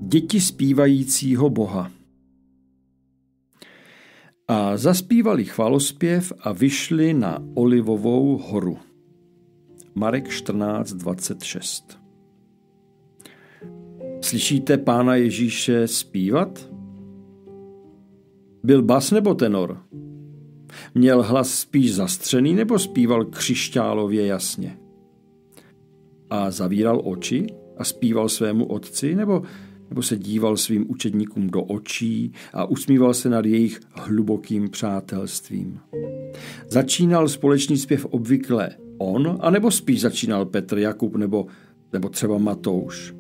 Děti zpívajícího Boha. A zaspívali chvalospěv a vyšli na Olivovou horu. Marek 14:26. Slyšíte Pána Ježíše zpívat? Byl bas nebo tenor? Měl hlas spíš zastřený nebo zpíval křišťálově jasně? A zavíral oči a zpíval svému otci nebo se díval svým učedníkům do očí a usmíval se nad jejich hlubokým přátelstvím? Začínal společný zpěv obvykle on, anebo spíš začínal Petr, Jakub nebo třeba Matouš?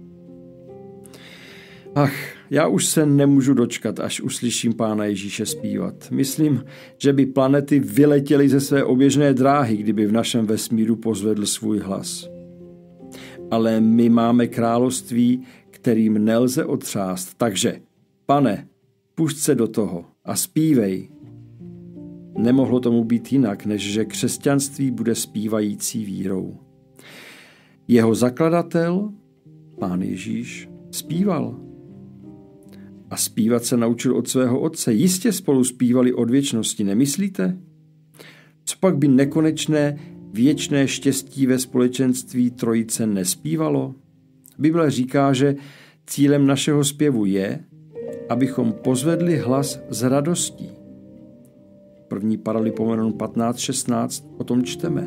Ach, já už se nemůžu dočkat, až uslyším Pána Ježíše zpívat. Myslím, že by planety vyletěly ze své oběžné dráhy, kdyby v našem vesmíru pozvedl svůj hlas. Ale my máme království, kterým nelze otřást. Takže, Pane, pusť se do toho a zpívej. Nemohlo tomu být jinak, než že křesťanství bude zpívající vírou. Jeho zakladatel, Pán Ježíš, zpíval. A zpívat se naučil od svého otce. Jistě spolu zpívali od věčnosti, nemyslíte? Co pak by nekonečné věčné štěstí ve společenství trojice nespívalo? Bible říká, že cílem našeho zpěvu je, abychom pozvedli hlas s radostí. 1. Paralipomenon 15:16 o tom čteme.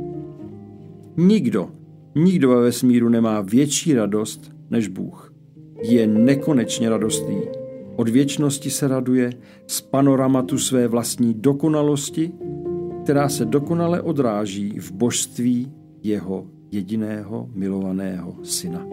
Nikdo ve vesmíru nemá větší radost než Bůh. Je nekonečně radostný. Od věčnosti se raduje z panoramatu své vlastní dokonalosti, která se dokonale odráží v božství jeho jediného milovaného syna.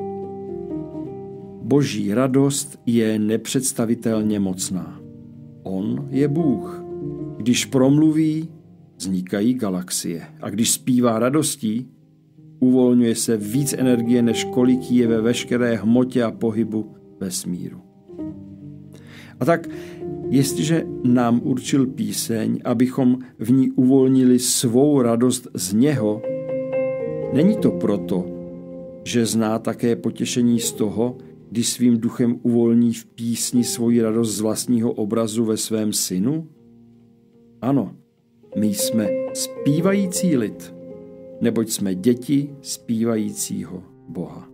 Boží radost je nepředstavitelně mocná. On je Bůh. Když promluví, vznikají galaxie. A když zpívá radostí, uvolňuje se víc energie, než kolik je ve veškeré hmotě a pohybu vesmíru. A tak, jestliže nám určil píseň, abychom v ní uvolnili svou radost z něho, není to proto, že zná také potěšení z toho, když svým duchem uvolní v písni svoji radost z vlastního obrazu ve svém synu? Ano, my jsme zpívající lid, neboť jsme děti zpívajícího Boha.